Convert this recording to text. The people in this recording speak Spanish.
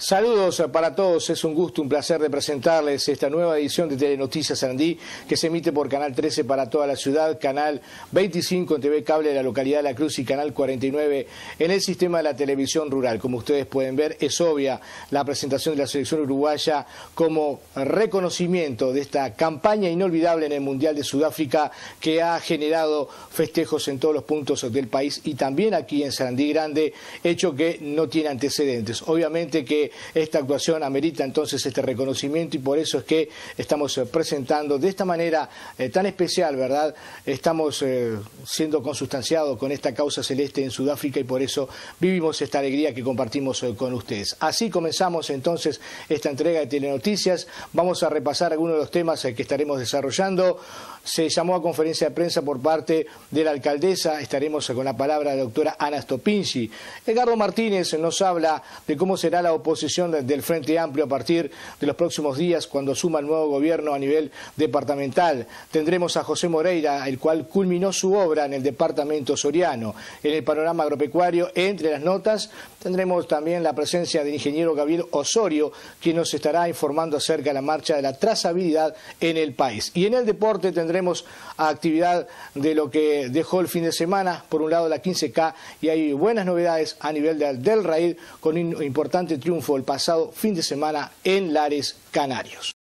Saludos para todos, es un gusto, un placer de presentarles esta nueva edición de Telenoticias Sarandí que se emite por Canal 13 para toda la ciudad, Canal 25 en TV Cable de la localidad de La Cruz y Canal 49 en el sistema de la televisión rural. Como ustedes pueden ver, es obvia la presentación de la selección uruguaya como reconocimiento de esta campaña inolvidable en el Mundial de Sudáfrica que ha generado festejos en todos los puntos del país y también aquí en Sarandí Grande, hecho que no tiene antecedentes. Obviamente que esta actuación amerita entonces este reconocimiento y por eso es que estamos presentando de esta manera tan especial, ¿verdad? Estamos siendo consustanciados con esta causa celeste en Sudáfrica y por eso vivimos esta alegría que compartimos con ustedes. Así comenzamos entonces esta entrega de Telenoticias. Vamos a repasar algunos de los temas que estaremos desarrollando. Se llamó a conferencia de prensa por parte de la alcaldesa, estaremos con la palabra de la doctora Ana Stopinci. Edgardo Martínez nos habla de cómo será la oposición del Frente Amplio a partir de los próximos días cuando asuma el nuevo gobierno a nivel departamental. Tendremos a José Moreira, el cual culminó su obra en el departamento soriano. En el panorama agropecuario, entre las notas, tendremos también la presencia del ingeniero Gabriel Osorio, quien nos estará informando acerca de la marcha de la trazabilidad en el país. Y en el deporte tendremos actividad de lo que dejó el fin de semana, por un lado la 15K, y hay buenas novedades a nivel del Rail con un importante triunfo el pasado fin de semana en Lares, Canarios.